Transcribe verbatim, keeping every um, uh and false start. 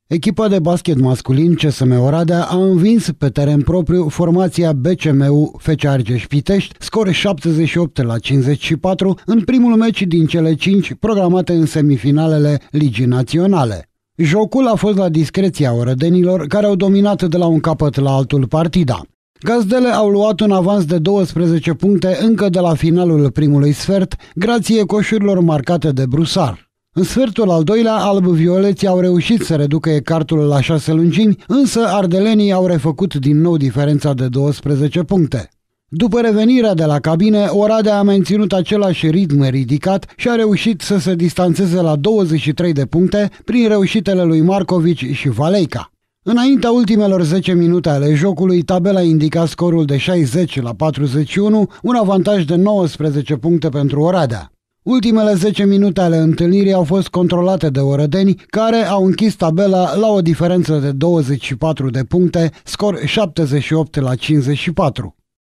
Echipa de basket masculin C S M Oradea a învins pe teren propriu formația B C M U F C Argeș-Pitești, scor șaptezeci și opt la cincizeci și patru, în primul meci din cele cinci programate în semifinalele Ligii Naționale. Jocul a fost la discreția orădenilor, care au dominat de la un capăt la altul partida. Gazdele au luat un avans de douăsprezece puncte încă de la finalul primului sfert, grație coșurilor marcate de Brusar. În sfertul al doilea, alb-violeții au reușit să reducă ecartul la șase lungimi, însă ardelenii au refăcut din nou diferența de douăsprezece puncte. După revenirea de la cabine, Oradea a menținut același ritm ridicat și a reușit să se distanțeze la douăzeci și trei de puncte prin reușitele lui Marcovici și Valeica. Înaintea ultimelor zece minute ale jocului, tabela indica scorul de șaizeci la patruzeci și unu, un avantaj de nouăsprezece puncte pentru Oradea. Ultimele zece minute ale întâlnirii au fost controlate de orădeni, care au închis tabela la o diferență de douăzeci și patru de puncte, scor șaptezeci și opt la cincizeci și patru.